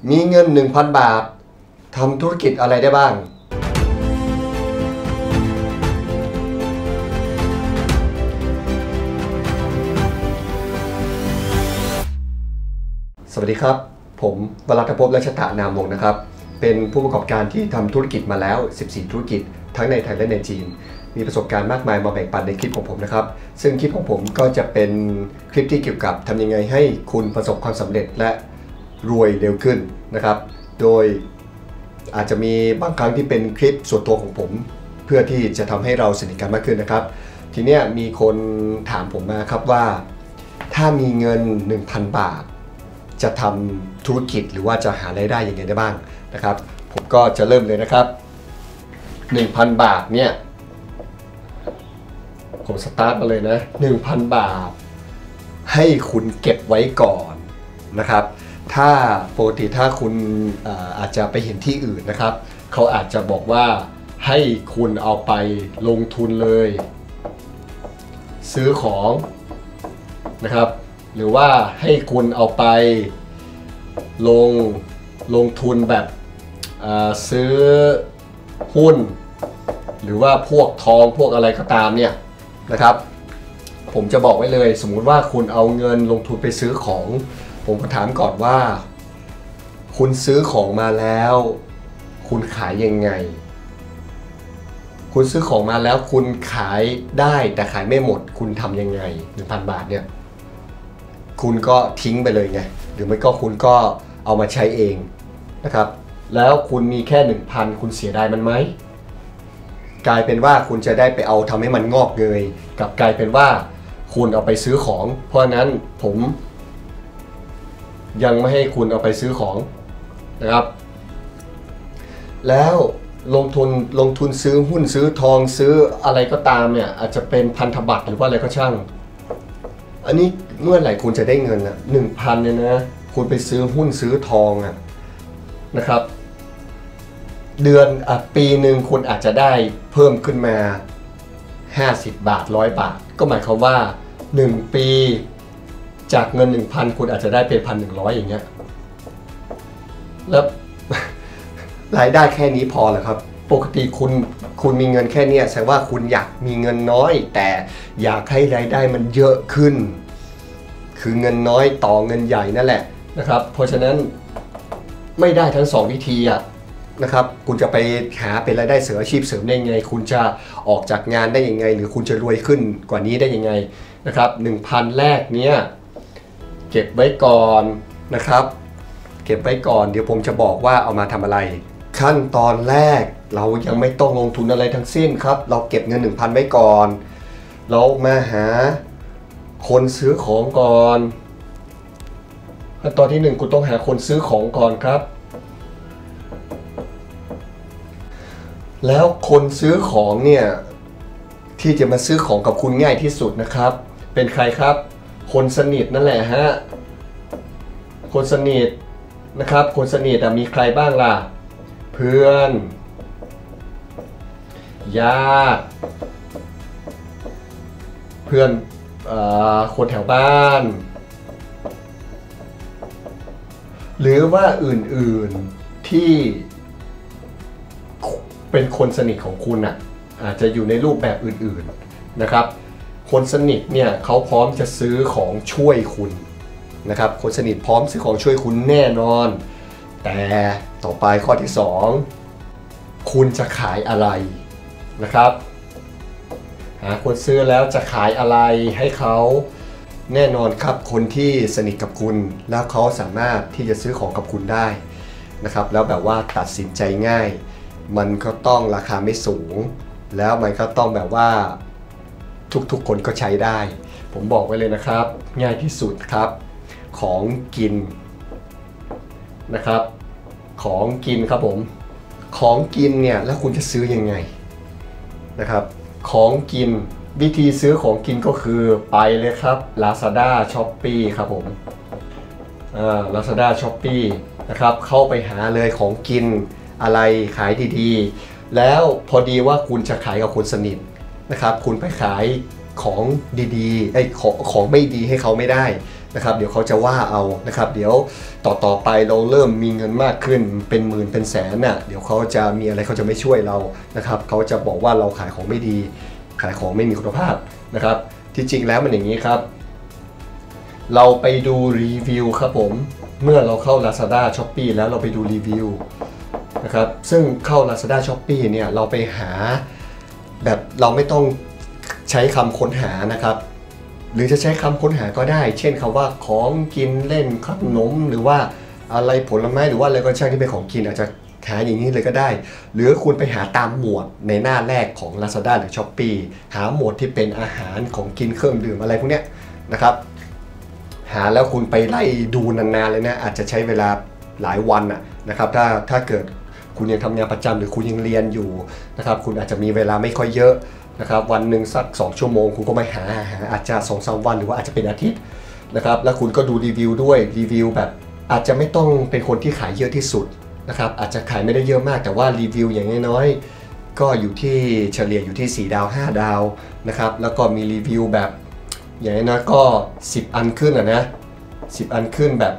มีเงิน 1,000 บาททำธุรกิจอะไรได้บ้างสวัสดีครับผมวรัตภพ รัชตะนามวงศ์นะครับเป็นผู้ประกอบการที่ทำธุรกิจมาแล้ว14ธุรกิจทั้งในไทยและในจีนมีประสบการณ์มากมายมาแบ่งปันในคลิปของผมนะครับซึ่งคลิปของผมก็จะเป็นคลิปที่เกี่ยวกับทำยังไงให้คุณประสบความสำเร็จและรวยเร็วขึ้นนะครับโดยอาจจะมีบางครั้งที่เป็นคลิปส่วนตัวของผมเพื่อที่จะทำให้เราสนิทกันมากขึ้นนะครับทีนี้มีคนถามผมมาครับว่าถ้ามีเงิน 1,000 บาทจะทำธุรกิจหรือว่าจะหารายได้ยังไงได้บ้างนะครับผมก็จะเริ่มเลยนะครับ 1,000 บาทเนี่ยผมสตาร์ทมาเลยนะ 1,000 บาทให้คุณเก็บไว้ก่อนนะครับถ้าปกติถ้าคุณอาจจะไปเห็นที่อื่นนะครับเขาอาจจะบอกว่าให้คุณเอาไปลงทุนเลยซื้อของนะครับหรือว่าให้คุณเอาไปลงทุนแบบซื้อหุ้นหรือว่าพวกทองพวกอะไรก็ตามเนี่ยนะครับผมจะบอกไว้เลยสมมุติว่าคุณเอาเงินลงทุนไปซื้อของผมก็ถามก่อนว่าคุณซื้อของมาแล้วคุณขายยังไงคุณซื้อของมาแล้วคุณขายได้แต่ขายไม่หมดคุณทำยังไง 1,000 บาทเนี่ยคุณก็ทิ้งไปเลยไงหรือไม่ก็คุณก็เอามาใช้เองนะครับแล้วคุณมีแค่ 1,000 คุณเสียดายมันไหมกลายเป็นว่าคุณจะได้ไปเอาทำให้มันงอกเงยกับกลายเป็นว่าคุณเอาไปซื้อของเพราะนั้นผมยังไม่ให้คุณเอาไปซื้อของนะครับแล้วลงทุนซื้อหุ้นซื้อทองซื้ออะไรก็ตามเนี่ยอาจจะเป็นพันธบัตรหรือว่าอะไรก็ช่างอันนี้เมื่อไหร่คุณจะได้เงินอ่ะ 1,000 เนี่ยนะคุณไปซื้อหุ้นซื้อทองอ่ะนะครับเดือนปีหนึ่งคุณอาจจะได้เพิ่มขึ้นมา50 บาท100 บาทก็หมายความว่า1 ปีจากเงิน 1,000 คุณอาจจะได้เป็น 1,100 อย่างเงี้ยแล้ว รายได้แค่นี้พอเหรอครับปกติคุณมีเงินแค่นี้แสดงว่าคุณอยากมีเงินน้อยแต่อยากให้รายได้มันเยอะขึ้นคือเงินน้อยต่อเงินใหญ่นั่นแหละนะครับเพราะฉะนั้นไม่ได้ทั้ง2 วิธีนะครับคุณจะไปหาเป็นรายได้เสริมอาชีพเสริมได้ยังไงคุณจะออกจากงานได้ยังไงหรือคุณจะรวยขึ้นกว่านี้ได้ยังไงนะครับ 1,000 แรกเนี้ยเก็บไว้ก่อนนะครับเก็บไว้ก่อนเดี๋ยวผมจะบอกว่าเอามาทำอะไรขั้นตอนแรกเรายังไม่ต้องลงทุนอะไรทั้งสิ้นครับเราเก็บเงิน 1,000 ไว้ก่อนเรามาหาคนซื้อของก่อนขั้นตอนที่ 1คุณต้องหาคนซื้อของก่อนครับแล้วคนซื้อของเนี่ยที่จะมาซื้อของกับคุณง่ายที่สุดนะครับเป็นใครครับคนสนิทนั่นแหละฮะคนสนิทนะครับคนสนิทมีใครบ้างล่ะเพื่อนญาติเพื่อนคนแถวบ้านหรือว่าอื่นๆที่เป็นคนสนิทของคุณอาจจะอยู่ในรูปแบบอื่นๆนะครับคนสนิทเนี่ยเขาพร้อมจะซื้อของช่วยคุณนะครับคนสนิทพร้อมซื้อของช่วยคุณแน่นอนแต่ต่อไปข้อที่ 2คุณจะขายอะไรนะครับหาคนซื้อแล้วจะขายอะไรให้เขาแน่นอนครับคนที่สนิทกับคุณแล้วเขาสามารถที่จะซื้อของกับคุณได้นะครับแล้วแบบว่าตัดสินใจง่ายมันก็ต้องราคาไม่สูงแล้วมันก็ต้องแบบว่าทุกคนก็ใช้ได้ผมบอกไว้เลยนะครับง่ายที่สุดครับของกินนะครับของกินครับผมของกินเนี่ยแล้วคุณจะซื้อยังไงนะครับของกินวิธีซื้อของกินก็คือไปเลยครับ Lazada Shopee ครับผมLazada Shopee นะครับเข้าไปหาเลยของกินอะไรขายดีๆแล้วพอดีว่าคุณจะขายกับคนสนิทนะครับคุณไปขายของดีๆของไม่ดีให้เขาไม่ได้นะครับเดี๋ยวเขาจะว่าเอานะครับเดี๋ยวต่อไปเราเริ่มมีเงินมากขึ้นเป็นหมื่นเป็นแสนน่ะเดี๋ยวเขาจะมีอะไรเขาจะไม่ช่วยเรานะครับเขาจะบอกว่าเราขายของไม่ดีขายของไม่มีคุณภาพนะครับที่จริงแล้วมันอย่างนี้ครับเราไปดูรีวิวครับผมเมื่อเราเข้า Lazada Shopee แล้วเราไปดูรีวิวนะครับซึ่งเข้า Lazada Shopee เนี่ยเราไปหาแบบเราไม่ต้องใช้คำค้นหานะครับหรือจะใช้คำค้นหาก็ได้เช่นคำว่าของกินเล่นขนมหรือว่าอะไรผลไม้หรือว่าอะไรก็ช่างที่เป็นของกินอาจจะหาอย่างนี้เลยก็ได้หรือคุณไปหาตามหมวดในหน้าแรกของ Lazada หรือ Shopee หาหมวดที่เป็นอาหารของกินเครื่องดื่มอะไรพวกเนี้ยนะครับหาแล้วคุณไปไล่ดูนานๆเลยนะอาจจะใช้เวลาหลายวันนะครับถ้าเกิดคุณยังทำงานประจำหรือคุณยังเรียนอยู่นะครับคุณอาจจะมีเวลาไม่ค่อยเยอะนะครับวันหนึ่งสัก2ชั่วโมงคุณก็ไม่หาอาจจะ2-3 วันหรือว่าอาจจะเป็นอาทิตย์นะครับแล้วคุณก็ดูรีวิวด้วยรีวิวแบบอาจจะไม่ต้องเป็นคนที่ขายเยอะที่สุดนะครับอาจจะขายไม่ได้เยอะมากแต่ว่ารีวิวอย่างน้อยๆก็อยู่ที่เฉลี่ยอยู่ที่4 ดาว 5 ดาวนะครับแล้วก็มีรีวิวแบบอย่างน้อยก็10 อันขึ้นนะ10 อันขึ้นแบบ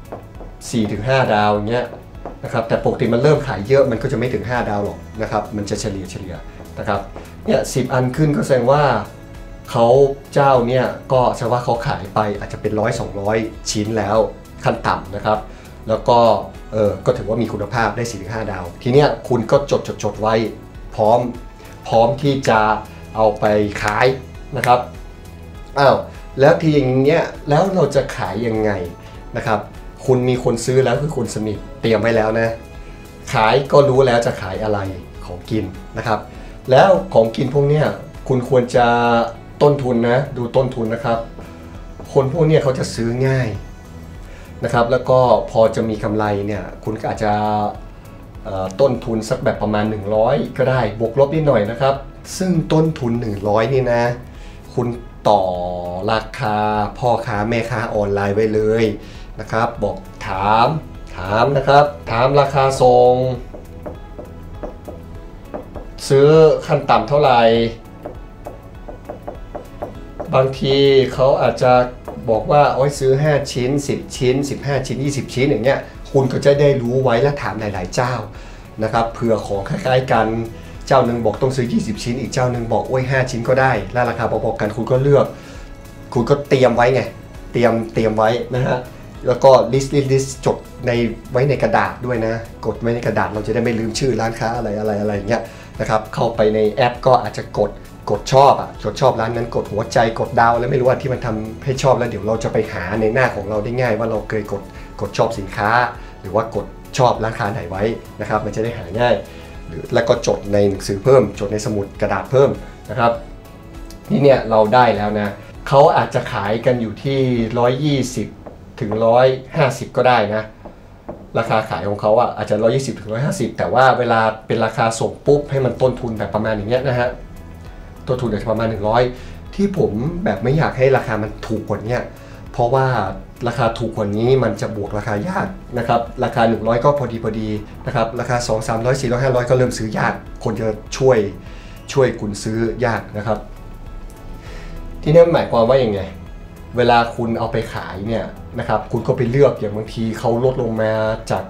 4-5 ดาวอย่างเงี้ยนะครับแต่ปกติมันเริ่มขายเยอะมันก็จะไม่ถึง5 ดาวหรอกนะครับมันจะเฉลี่ยนะครับเนี่ย10 อันขึ้นก็แสดงว่าเขาเจ้าเนี่ยก็แสดงว่าเขาขายไปอาจจะเป็น100-200 ชิ้นแล้วขั้นต่ำนะครับแล้วก็ก็ถือว่ามีคุณภาพได้ 4-5 ดาวทีเนี้ยคุณก็จดไว้พร้อมที่จะเอาไปขายนะครับอ้าวแล้วทีอย่างเงี้ยแล้วเราจะขายยังไงนะครับคุณมีคนซื้อแล้วคือคุณสนิทเตรียมไว้แล้วนะขายก็รู้แล้วจะขายอะไรของกินนะครับแล้วของกินพวกเนี้ยคุณควรจะต้นทุนนะดูต้นทุนนะครับคนพวกเนี้ยเขาจะซื้อง่ายนะครับแล้วก็พอจะมีกำไรเนี่ยคุณก็อาจจะต้นทุนสักแบบประมาณ100ก็ได้บวกลบนิดหน่อยนะครับซึ่งต้นทุน100นี่นะคุณต่อราคาพ่อค้าแม่ค้าออนไลน์ไว้เลยนะครับบอกถามนะครับถามราคาส่งซื้อขั้นต่ำเท่าไหร่บางทีเขาอาจจะบอกว่าโอ้ยซื้อ5 ชิ้น10 ชิ้น15 ชิ้น20 ชิ้นอย่างเงี้ยคุณก็จะได้รู้ไว้และถามหลายๆเจ้านะครับเผื่อของคล้ายๆกันเจ้าหนึ่งบอกต้องซื้อ20 ชิ้นอีกเจ้าหนึ่งบอกโอ้ย5 ชิ้นก็ได้และราคาพอๆกันคุณก็เลือกคุณก็เตรียมไว้ไงเตรียมไว้นะฮะแล้วก็ลิสต์จดไว้ในกระดาษด้วยนะกดไว้ในกระดาษเราจะได้ไม่ลืมชื่อร้านค้าอะไรอย่างเงี้ยนะครับเข้าไปในแอปก็อาจจะกดชอบกดชอบร้านนั้นกดหัวใจกดดาวแล้วไม่รู้ว่าที่มันทำให้ชอบแล้วเดี๋ยวเราจะไปหาในหน้าของเราได้ง่ายว่าเราเคยกดชอบสินค้าหรือว่ากดชอบร้านค้าไหนไว้นะครับมันจะได้หาง่ายแล้วก็จดในหนังสือเพิ่มจดในสมุดกระดาษเพิ่มนะครับนี่เนี่ยเราได้แล้วนะเขาอาจจะขายกันอยู่ที่120ถึง150ก็ได้นะราคาขายของเขาอาจจะ120ถึง150แต่ว่าเวลาเป็นราคาส่งปุ๊บให้มันต้นทุนแบบประมาณอย่างเงี้ยนะฮะต้นทุนอาจจะประมาณ100ที่ผมแบบไม่อยากให้ราคามันถูกกว่านี้เพราะว่าราคาถูกกว่านี้มันจะบวกราคายากนะครับราคา100ก็พอดีนะครับราคา200 300 400 500ก็เริ่มซื้อยากคนจะช่วยคุณซื้อยากนะครับที่นี่หมายความว่าอย่างไงเวลาคุณเอาไปขายเนี่ยนะครับคุณก็ไปเลือกอย่างบางทีเขาลดลงมาจาก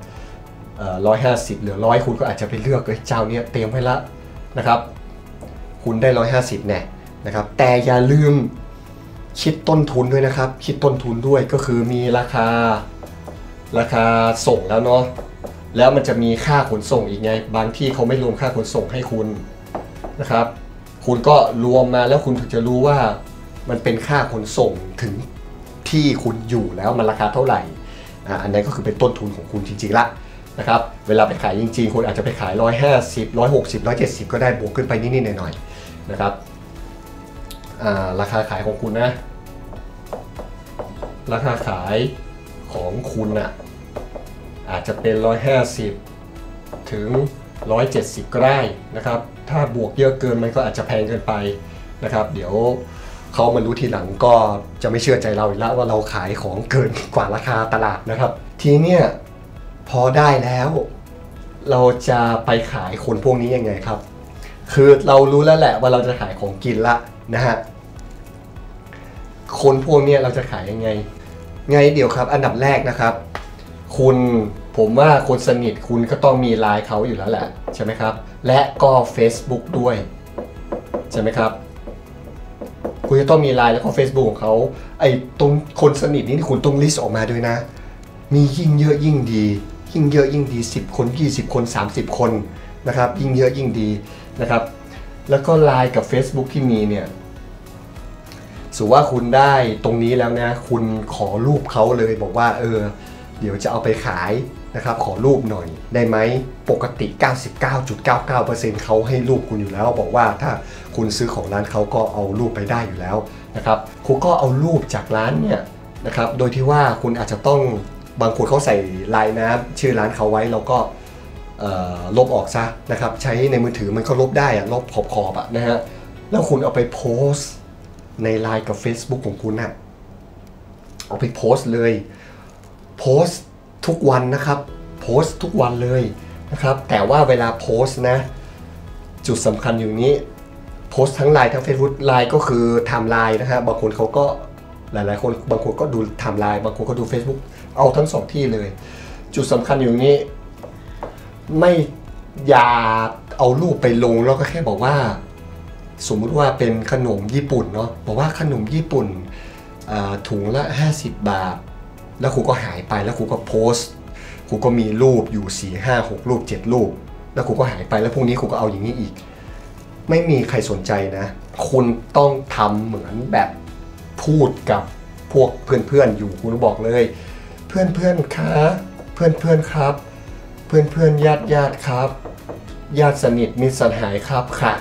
150เหลือ100คุณก็อาจจะไปเลือกเจ้านี้เตรียมไว้ละนะครับคุณได้150เนี่ยนะครับแต่อย่าลืมคิดต้นทุนด้วยนะครับคิดต้นทุนด้วยก็คือมีราคาส่งแล้วเนาะแล้วมันจะมีค่าขนส่งอีกไงบางที่เขาไม่รวมค่าขนส่งให้คุณนะครับคุณก็รวมมาแล้วคุณถึงจะรู้ว่ามันเป็นค่าขนส่งถึงที่คุณอยู่แล้วมันราคาเท่าไหร่อันนี้ก็คือเป็นต้นทุนของคุณจริงๆละนะครับเวลาไปขายจริงๆคุณอาจจะไปขาย150 160 170ก็ได้บวกขึ้นไปนิดๆหน่อยๆนะครับราคาขายของคุณนะราคาขายของคุณอาจจะเป็น150ถึง170ก็ได้นะครับถ้าบวกเยอะเกินมันก็อาจจะแพงเกินไปนะครับเดี๋ยวเขามารู้ทีหลังก็จะไม่เชื่อใจเราอีกแล้วว่าเราขายของเกินกว่าราคาตลาดนะครับทีเนี้ยพอได้แล้วเราจะไปขายคนพวกนี้ยังไงครับคือเรารู้แล้วแหละว่าเราจะขายของกินละนะฮะคนพวกนี้เราจะขายยังไงไงเดี๋ยวครับอันดับแรกนะครับผมว่าคนสนิทคุณก็ต้องมีไลน์เขาอยู่แล้วแหละใช่ไหมครับและก็ Facebook ด้วยใช่ไหมครับคุณจะต้องมีไลน์แล้วก็ Facebook ของเขาไอ้ตรงคนสนิทนี่คุณต้องลิสต์ออกมาด้วยนะมียิ่งเยอะยิ่งดียิ่งเยอะยิ่งดี10 คน20 คน30 คนนะครับยิ่งเยอะยิ่งดีนะครับแล้วก็ไลน์กับ Facebook ที่มีเนี่ยสมมติว่าคุณได้ตรงนี้แล้วนะคุณขอรูปเขาเลยบอกว่าเดี๋ยวจะเอาไปขายนะครับขอรูปหน่อยได้ไหมปกติ 99.99% เขาให้รูปคุณอยู่แล้วบอกว่าถ้าคุณซื้อของร้านเขาก็เอารูปไปได้อยู่แล้วนะครับคุณก็เอารูปจากร้านเนี่ยนะครับโดยที่ว่าคุณอาจจะต้องบางคนเขาใส่ลายน้ำชื่อร้านเขาไว้แล้วก็ลบออกซะนะครับใช้ในมือถือมันก็ลบได้ลบขอบๆนะฮะแล้วคุณเอาไปโพสต์ใน LINE กับ Facebook ของคุณนะเอาไปโพสต์เลยโพสต์ทุกวันนะครับโพสต์ทุกวันเลยนะครับแต่ว่าเวลาโพสต์นะจุดสำคัญอยู่นี้โพสต์ทั้ง LINE ทั้ง Facebook LINE ก็คือไทม์ไลน์นะฮะบางคนเขาก็หลายๆคนบางคนก็ดูไทม์ไลน์บางคนก็ดู Facebook เอาทั้ง2ที่เลยจุดสำคัญอยู่นี้ไม่อย่าเอารูปไปลงแล้วก็แค่บอกว่าสมมุติว่าเป็นขนมญี่ปุ่นเนาะบอกว่าขนมญี่ปุ่นถุงละ50 บาทแล้วครูก็หายไปแล้วครูก็โพสต์ครูก็มีรูปอยู่4 5 6รูป7รูปแล้วครูก็หายไปแล้วพรุ่งนี้ครูก็เอาอย่างนี้อีกไม่มีใครสนใจนะคุณต้องทำเหมือนแบบพูดกับพวกเพื่อนๆอยู่คุณบอกเลยเพื่อนๆคะเพื่อนๆครับเพื่อนๆญาติครับญาติสนิทมิตรสหายครับค่ะ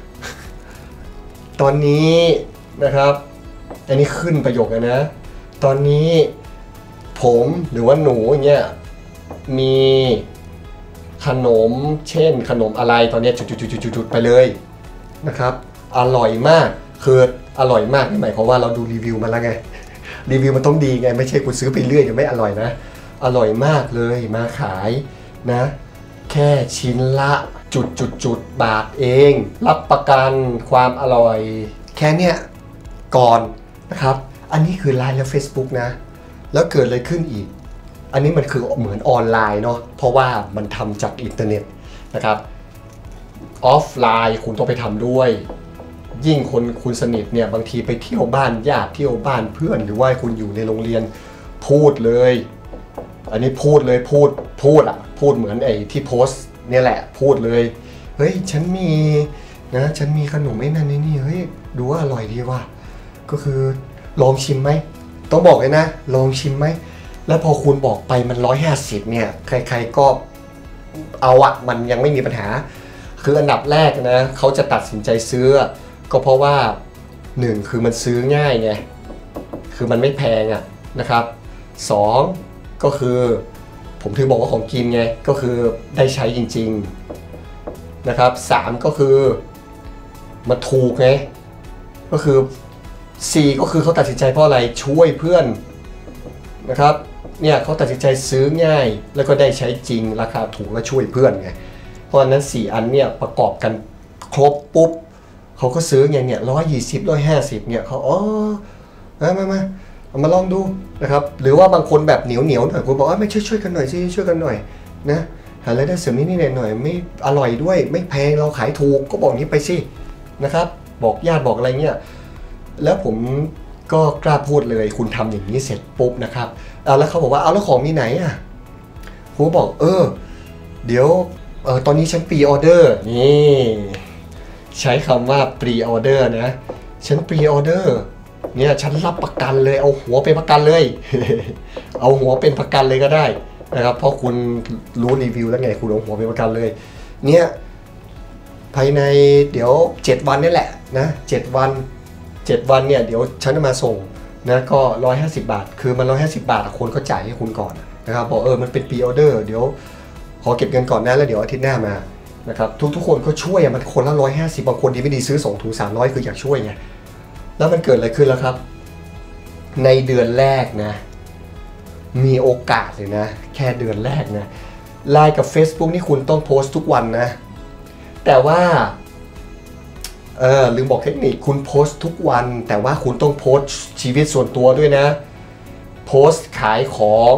ตอนนี้นะครับอันนี้ขึ้นประโยคนะตอนนี้ผมหรือว่าหนูเนี่ยมีขนมเช่นขนมอะไรตอนนี้จุดๆๆๆไปเลยนะครับอร่อยมากคืออร่อยมากนี่หมายความว่าเราดูรีวิวมาแล้วไงรีวิวมันต้องดีไงไม่ใช่คุณซื้อไปเรื่อยเดี๋ยวไม่อร่อยนะอร่อยมากเลยมาขายนะแค่ชิ้นละจุดบาทเองรับประกันความอร่อยแค่เนี้ยก่อนนะครับอันนี้คือ LINE และ Facebook นะแล้วเกิดอะไรขึ้นอีกอันนี้มันคือเหมือนออนไลน์เนาะเพราะว่ามันทำจากอินเทอร์เน็ตนะครับออฟไลน์คุณต้องไปทำด้วยยิ่งคนคุณสนิทเนี่ยบางทีไปเที่ยวบ้านญาติเที่ยวบ้านเพื่อนหรือว่าคุณอยู่ในโรงเรียนพูดเลยอันนี้พูดเลยพูดเหมือนไอ้ที่โพสต์เนี่ยแหละพูดเลยเฮ้ยฉันมีขนมไอ้นั่นนี่เฮ้ยดูว่าอร่อยดีว่ะก็คือลองชิมไหมต้องบอกเลยนะลองชิมไหมแล้วพอคุณบอกไปมัน150เนี่ยใครๆก็เอามันยังไม่มีปัญหาคืออันดับแรกนะเขาจะตัดสินใจซื้อก็เพราะว่า1คือมันซื้อง่ายไงคือมันไม่แพงนะครับ2ก็คือผมถึงบอกว่าของกินไงก็คือได้ใช้จริงๆนะครับ3ก็คือมันถูกไงก็คือ4ก็คือเขาตัดสินใจเพราะอะไรช่วยเพื่อนนะครับเนี่ยเขาตัดสินใจซื้อง่ายแล้วก็ได้ใช้จริงราคาถูกและช่วยเพื่อนไงเพราะฉะนั้น4อันเนี่ยประกอบกันครบปุ๊บเขาก็ซื้อไงเนี่ย120 150เนี่ยเขามาลองดูนะครับหรือว่าบางคนแบบเหนียวหน่อยคุณบอกว่าไม่ช่วยกันหน่อยสิช่วยกันหน่อยนะหารายได้เสริมนิดหน่อยไม่อร่อยด้วยไม่แพงเราขายถูกก็บอกนี้ไปสินะครับบอกญาติบอกอะไรเงี้ยแล้วผมก็กล้าพูดเลยคุณทำอย่างนี้เสร็จปุ๊บนะครับแล้วเขาบอกว่าแล้วของมีไหนผมบอกเดี๋ยวตอนนี้ฉันพรีออเดอร์นี่ใช้คำว่าพรีออเดอร์นะฉันพรีออเดอร์เนี่ยฉันรับประกันเลยเอาหัวเป็นประกันเลย เอาหัวเป็นประกันเลยก็ได้นะครับเพราะคุณรู้รีวิวแล้วไงคุณเอาหัวเป็นประกันเลยเนี่ยภายในเดี๋ยว7 วันนี่แหละนะ7 วันเนี่ยเดี๋ยวฉันจะมาส่งนะก็150 บาทคือมัน150 บาทคนก็จ่ายให้คุณก่อนนะครับบอกมันเป็นพรีออเดอร์เดี๋ยวขอเก็บเงินก่อนนะแล้วเดี๋ยวอาทิตย์หน้ามานะครับทุกคนก็ช่วยมันคนละ150บางคนดีไม่ดีซื้อ2 ถุง 300คืออยากช่วยไงแล้วมันเกิดอะไรขึ้นแล้วครับในเดือนแรกนะมีโอกาสเลยนะแค่เดือนแรกนะไลน์กับ Facebook นี่คุณต้องโพสต์ทุกวันนะแต่ว่าลืมบอกเทคนิคคุณโพสต์ทุกวันแต่ว่าคุณต้องโพสต์ชีวิตส่วนตัวด้วยนะโพโพสต์ขายของ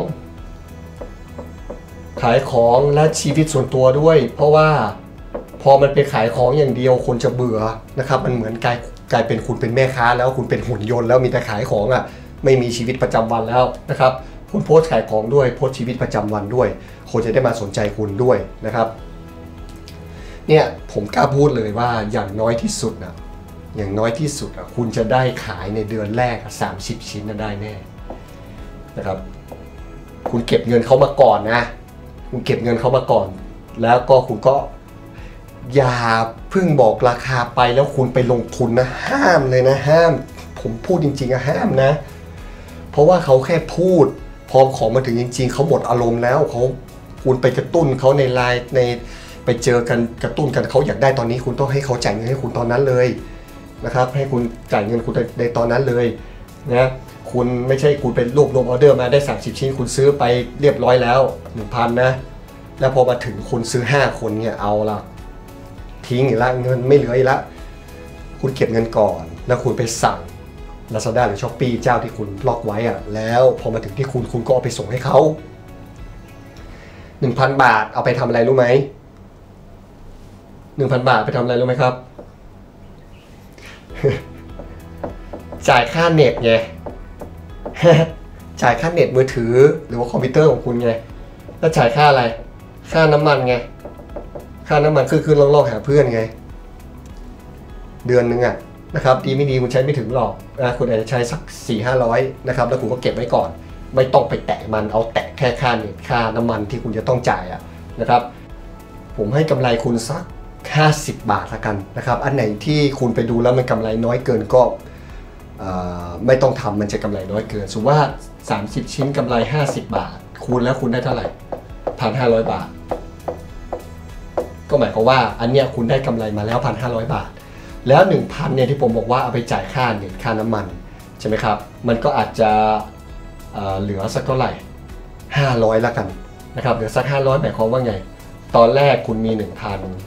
และชีวิตส่วนตัวด้วยเพราะว่าพอมันไปขายของอย่างเดียวคนจะเบื่อนะครับมันเหมือนกลายเป็นคุณเป็นแม่ค้าแล้วคุณเป็นหุ่นยนต์แล้วมีแต่ขายของไม่มีชีวิตประจำวันแล้วนะครับคุณโพสต์ขายของด้วยโพสต์ชีวิตประจำวันด้วยคนจะได้มาสนใจคุณด้วยนะครับเนี่ยผมกล้าพูดเลยว่าอย่างน้อยที่สุดคุณจะได้ขายในเดือนแรก30 ชิ้นได้แน่นะครับคุณเก็บเงินเขามาก่อนนะคุณเก็บเงินเขามาก่อนแล้วก็คุณก็อย่าเพิ่งบอกราคาไปแล้วคุณไปลงทุนนะห้ามเลยนะห้ามผมพูดจริงๆห้ามนะเพราะว่าเขาแค่พูดพอของมาถึงจริงๆเขาหมดอารมณ์แล้วคุณไปกระตุ้นเขาในไลน์ในไปเจอกันกระตุ้นกันเขาอยากได้ตอนนี้คุณต้องให้เขาจ่ายเงินให้คุณตอนนั้นเลยนะครับให้คุณจ่ายเงินคุณในตอนนั้นเลยนะคุณไม่ใช่คุณเป็นรวบรวมออเดอร์มาได้30 ชิ้นคุณซื้อไปเรียบร้อยแล้ว 1,000 นะแล้วพอมาถึงคุณซื้อ5 คนเนี่ยเอาละทิ้งอีกละเงินไม่เหลืออีกละคุณเก็บเงินก่อนแล้วคุณไปสั่ง Lazada หรือ Shopee เจ้าที่คุณล็อกไว้แล้วพอมาถึงที่คุณก็เอาไปส่งให้เขา 1,000 บาทเอาไปทำอะไรรู้ไหม 1,000 บาทไปทำอะไรรู้ไหมครับ จ่ายค่าเน็ตไง จ่ายค่าเน็ตมือถือหรือว่าคอมพิวเตอร์ของคุณไงแล้วจ่ายค่าอะไรค่าน้ำมันไงค่าน้ำมันคือลองหาเพื่อนไงเดือนนึงนะครับดีไม่ดีคุณใช้ไม่ถึงหรอกคุณอาจจะใช้สัก 400-500 นะครับแล้วคุณก็เก็บไว้ก่อนไม่ต้องไปแตะมันเอาแตะแค่ค่าเน็ตค่าน้ำมันที่คุณจะต้องจ่ายนะครับผมให้กำไรคุณสัก50 บาทละกันนะครับอันไหนที่คุณไปดูแล้วมันกำไรน้อยเกินก็ไม่ต้องทำมันจะกำไรน้อยเกินสมมติว่า30 ชิ้นกำไร50 บาทคูณแล้วคุณได้เท่าไหร่ 1,500 บาทก็หมายความว่าอันเนี้ยคุณได้กำไรมาแล้ว 1,500 บาทแล้ว 1,000 เนี่ยที่ผมบอกว่าเอาไปจ่ายค่าเน็ตค่าน้ำมันใช่ไหมครับมันก็อาจจะเหลือสักเท่าไหร่500ละกันนะครับเหลือสัก500หมายความว่าไงตอนแรกคุณมี 1,000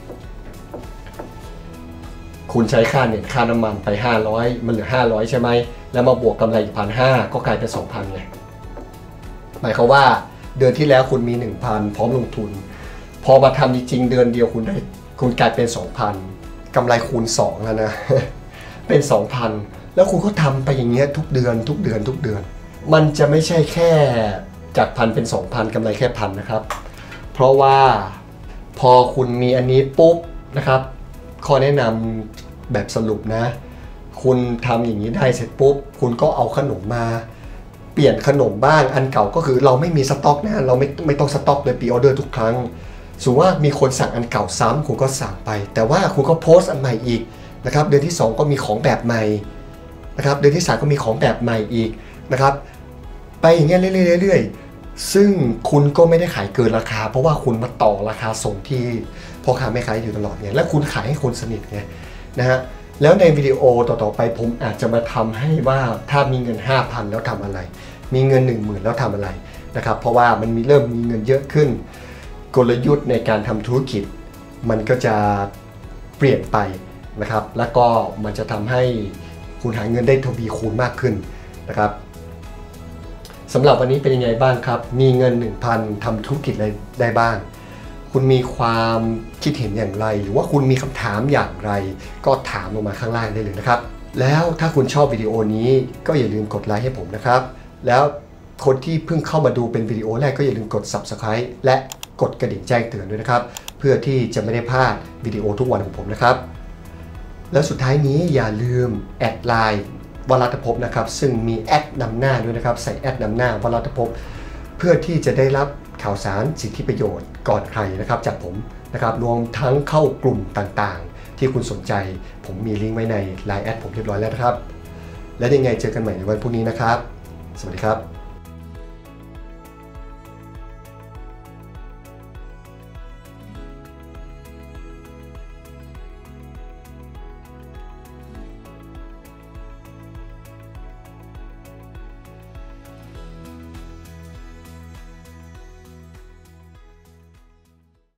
คุณใช้ค่าเน็ตค่าน้ำมันไป500มันเหลือ500ใช่ไหมแล้วมาบวกกำไรอีก 1,500 ก็กลายเป็น 2,000 ไงหมายความว่าเดือนที่แล้วคุณมี 1,000 พร้อมลงทุนพอมาทำจริงๆเดือนเดียวคุณกลายเป็น 2,000 กำไรคูณ2แล้วนะเป็น 2,000 แล้วคุณก็ทำไปอย่างเงี้ยทุกเดือนมันจะไม่ใช่แค่จาก 1,000 เป็น 2,000 กำไรแค่ 1,000 นะครับเพราะว่าพอคุณมีอันนี้ปุ๊บนะครับข้อแนะนำแบบสรุปนะคุณทำอย่างนี้ได้เสร็จปุ๊บคุณก็เอาขนมมาเปลี่ยนขนมบ้างอันเก่าก็คือเราไม่มีสต็อกนะเราไม่ต้องสต็อกเลยปีออเดอร์ทุกครั้งสมมติว่ามีคนสั่งอันเก่าซ้ำคุณก็สั่งไปแต่ว่าคุณก็โพสต์อันใหม่อีกนะครับเดือนที่2ก็มีของแบบใหม่นะครับเดือนที่3ก็มีของแบบใหม่อีกนะครับไปอย่างเงี้ยเรื่อยๆซึ่งคุณก็ไม่ได้ขายเกินราคาเพราะว่าคุณมาต่อราคาส่งที่พ่อค้าแม่ค้าอยู่ตลอดไงและคุณขายให้คนสนิทไงนะฮะแล้วในวิดีโอต่อๆไปผมอาจจะมาทำให้ว่าถ้ามีเงิน 5,000 แล้วทำอะไรมีเงิน 10,000 แล้วทำอะไรนะครับเพราะว่ามันเริ่มมีเงินเยอะขึ้นกลยุทธ์ในการทำธุรกิจมันก็จะเปลี่ยนไปนะครับแล้วก็มันจะทำให้คุณหาเงินได้ทวีคูณมากขึ้นนะครับสำหรับวันนี้เป็นยังไงบ้างครับมีเงิน 1,000 ทำธุรกิจอะไรได้บ้างคุณมีความคิดเห็นอย่างไรหรือว่าคุณมีคำถามอย่างไรก็ถามลงมาข้างล่างได้เลยนะครับแล้วถ้าคุณชอบวิดีโอนี้ก็อย่าลืมกดไลค์ให้ผมนะครับแล้วคนที่เพิ่งเข้ามาดูเป็นวิดีโอแรกก็อย่าลืมกด Subscribe และกดกระดิ่งแจ้งเตือนด้วยนะครับเพื่อที่จะไม่ได้พลาดวิดีโอทุกวันของผมนะครับแล้วสุดท้ายนี้อย่าลืมแอดไลน์วรัตภพนะครับซึ่งมีแอดนำหน้าด้วยนะครับใส่แอดนำหน้าวรัตภพเพื่อที่จะได้รับข่าวสารสิทธิประโยชน์ก่อนใครนะครับจากผมนะครับรวมทั้งเข้ากลุ่มต่างๆที่คุณสนใจผมมีลิงก์ไว้ใน LINE แอดผมเรียบร้อยแล้วนะครับและยังไงเจอกันใหม่ในวันพรุ่งนี้นะครับสวัสดีครับ